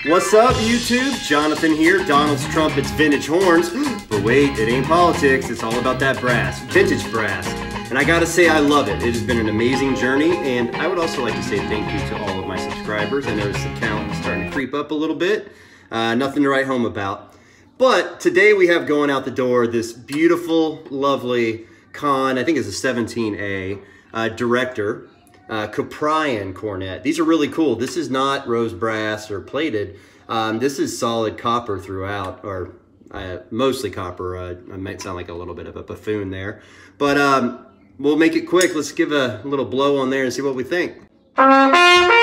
What's up, YouTube? Jonathan here, Donald's Trumpets Vintage Horns. But wait, it ain't politics, it's all about that brass, vintage brass. And I gotta say, I love it. It has been an amazing journey, and I would also like to say thank you to all of my subscribers. I noticed the count is starting to creep up a little bit. Nothing to write home about. But today we have going out the door this beautiful, lovely Conn, I think it's a 17A, Director, coprion cornet. These are really cool. This is not rose brass or plated. This is solid copper throughout, or mostly copper. I might sound like a little bit of a buffoon there, but we'll make it quick. Let's give a little blow on there and see what we think.